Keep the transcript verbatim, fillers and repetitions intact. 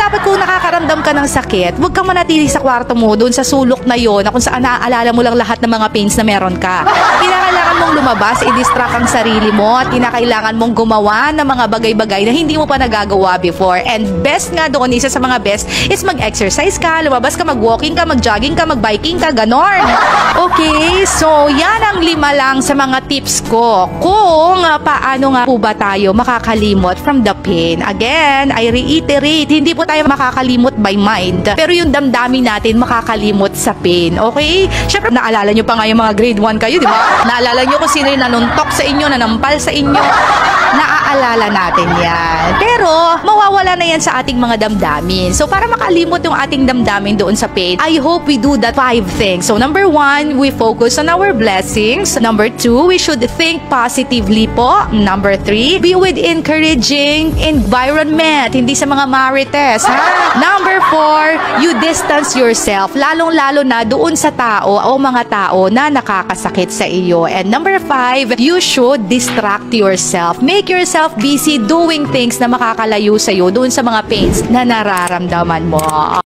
dapat kung nakakaramdam ka ng sakit, huwag kang manatili sa kwarto mo, doon sa sulok na yon, na kung saan naaalala mo lang lahat ng mga pains na meron ka. Kinakailangan mong lumabas, i-distract ang sarili mo, at kinakailangan mong gumawa ng mga bagay-bagay na hindi mo pa nagagawa before. And best nga doon, isa sa mga best is mag-exercise ka, lumabas ka, mag-walking ka, mag-jogging ka, mag-biking ka, ganon. Okay, so yan ang lima lang sa mga tips ko kung uh, paano nga po ba tayo makakalimot from the pain. Again, I reiterate, hindi po tayo makakalimot by mind, pero yung damdamin natin makakalimot sa pain. Okay? Syempre, naalala nyo pa nga yung mga grade one kayo, di ba? Naalala nyo kung sino yung nanuntok sa inyo, nanampal sa inyo. Naaalala natin yan. Pero, mawawala na yan sa ating mga damdamin. So, para makalimot yung ating damdamin doon sa pain, I hope we do that five things. So, number one, we focus on our blessings. Number two, we should think positively po. Number three, be with encouraging environment, hindi sa mga marites, ha? Number four, you distance yourself, lalong-lalo na doon sa tao o mga tao na nakakasakit sa iyo. And number five, you should distract yourself. Make yourself busy doing things na makakalayo sa iyo doon sa mga pains na nararamdaman mo.